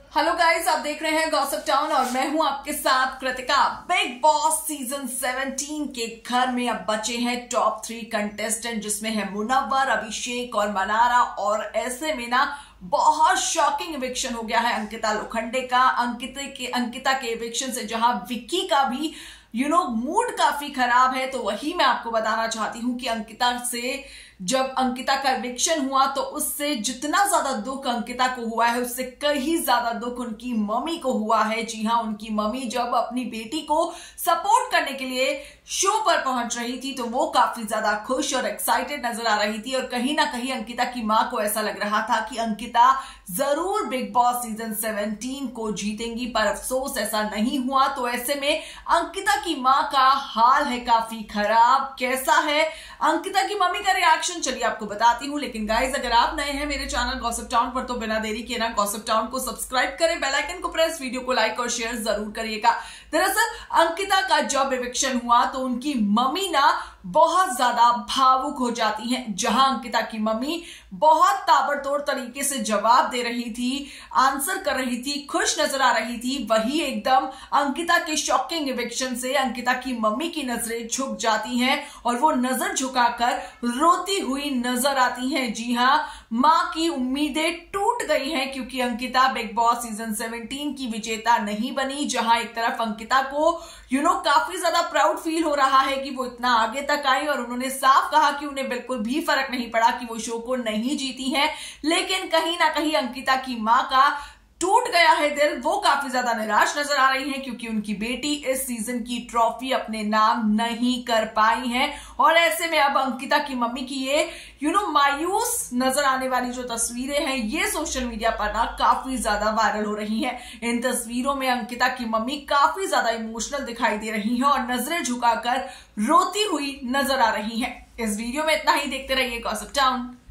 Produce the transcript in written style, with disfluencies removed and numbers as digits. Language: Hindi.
हेलो गाइस, आप देख रहे हैं गॉसिप टाउन और मैं हूं आपके साथ कृतिका। बिग बॉस सीजन 17 के घर में अब बचे हैं टॉप 3 कंटेस्टेंट, जिसमें है मुनव्वर, अभिषेक और मनारा। और ऐसे में ना बहुत शॉकिंग इविक्शन हो गया है अंकिता लोखंडे का। अंकिता के इविक्शन से जहां विक्की का भी मूड काफी खराब है, तो वही मैं आपको बताना चाहती हूं कि अंकिता से जब अंकिता का इविक्शन हुआ तो उससे जितना ज्यादा दुख अंकिता को हुआ है, उससे कहीं ज्यादा दुख उनकी मम्मी को हुआ है। जी हां, उनकी मम्मी जब अपनी बेटी को सपोर्ट करने के लिए शो पर पहुंच रही थी तो वो काफी ज्यादा खुश और एक्साइटेड नजर आ रही थी। और कहीं ना कहीं अंकिता की मां को ऐसा लग रहा था कि अंकिता जरूर बिग बॉस सीजन 17 को जीतेंगी, पर अफसोस ऐसा नहीं हुआ। तो ऐसे में अंकिता की मां का हाल है काफी खराब। कैसा है अंकिता की मम्मी का रिएक्शन, चलिए आपको बताती हूं। लेकिन गाइज, अगर आप नए हैं मेरे चैनल गॉसिप टाउन पर तो बिना देरी किए ना गॉसिप टाउन को सब्सक्राइब करें, बेल आइकन को प्रेस, वीडियो को लाइक और शेयर जरूर करिएगा। दरअसल अंकिता का जब इविक्शन हुआ तो उनकी मम्मी ना बहुत ज्यादा भावुक हो जाती हैं। जहां अंकिता की मम्मी बहुत ताबड़तोड़ तरीके से जवाब दे रही थी, आंसर कर रही थी, खुश नजर आ रही थी, वही एकदम अंकिता के शॉकिंग इविक्शन से अंकिता की मम्मी की नजरें झुक जाती हैं और वो नजर झुकाकर रोती हुई नजर आती हैं। जी हां, मां की उम्मीदें टूट गई हैं क्योंकि अंकिता बिग बॉस सीजन 17 की विजेता नहीं बनी। जहां एक तरफ अंकिता को काफी ज्यादा प्राउड फील हो रहा है कि वो इतना आगे तक आई, और उन्होंने साफ कहा कि उन्हें बिल्कुल भी फर्क नहीं पड़ा कि वो शो को नहीं जीती हैं। लेकिन कहीं ना कहीं अंकिता की मां का टूट गया है दिल। वो काफी ज्यादा निराश नजर आ रही हैं क्योंकि उनकी बेटी इस सीजन की ट्रॉफी अपने नाम नहीं कर पाई है। और ऐसे में अब अंकिता की मम्मी की ये मायूस नजर आने वाली जो तस्वीरें हैं, ये सोशल मीडिया पर ना काफी ज्यादा वायरल हो रही हैं। इन तस्वीरों में अंकिता की मम्मी काफी ज्यादा इमोशनल दिखाई दे रही हैं और नजरें झुकाकर रोती हुई नजर आ रही हैं। इस वीडियो में इतना ही, देखते रहिए गॉसिप टाउन।